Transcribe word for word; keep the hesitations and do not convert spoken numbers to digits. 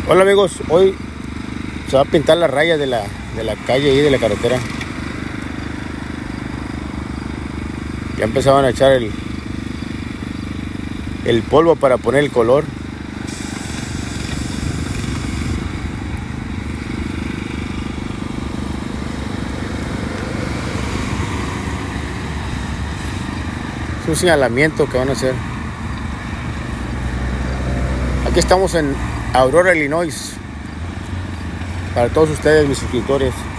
Hola amigos, hoy se va a pintar la raya de la, de la calle y de la carretera. Ya empezaban a echar el, el polvo para poner el color. Es un señalamiento que van a hacer. Aquí estamos en Aurora, Illinois. Para todos ustedes, mis suscriptores.